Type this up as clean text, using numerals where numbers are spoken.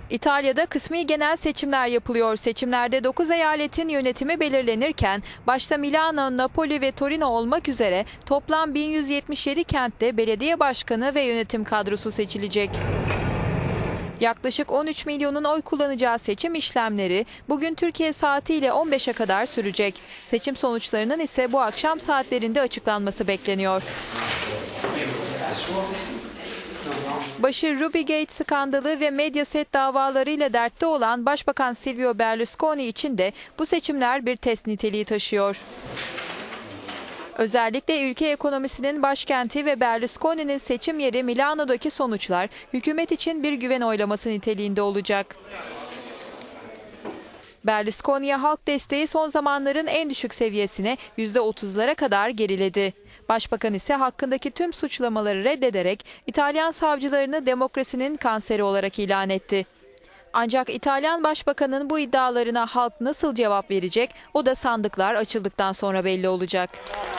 İtalya'da kısmi genel seçimler yapılıyor. Seçimlerde 9 eyaletin yönetimi belirlenirken başta Milano, Napoli ve Torino olmak üzere toplam 1177 kentte belediye başkanı ve yönetim kadrosu seçilecek. Yaklaşık 13 milyonun oy kullanacağı seçim işlemleri bugün Türkiye saatiyle 15'e kadar sürecek. Seçim sonuçlarının ise bu akşam saatlerinde açıklanması bekleniyor. Başı Rubygate skandalı ve Mediaset davalarıyla dertte olan Başbakan Silvio Berlusconi için de bu seçimler bir test niteliği taşıyor. Özellikle ülke ekonomisinin başkenti ve Berlusconi'nin seçim yeri Milano'daki sonuçlar hükümet için bir güven oylaması niteliğinde olacak. Berlusconi'ye halk desteği son zamanların en düşük seviyesine %30'lara kadar geriledi. Başbakan ise hakkındaki tüm suçlamaları reddederek İtalyan savcılarını demokrasinin kanseri olarak ilan etti. Ancak İtalyan Başbakan'ın bu iddialarına halk nasıl cevap verecek, o da sandıklar açıldıktan sonra belli olacak.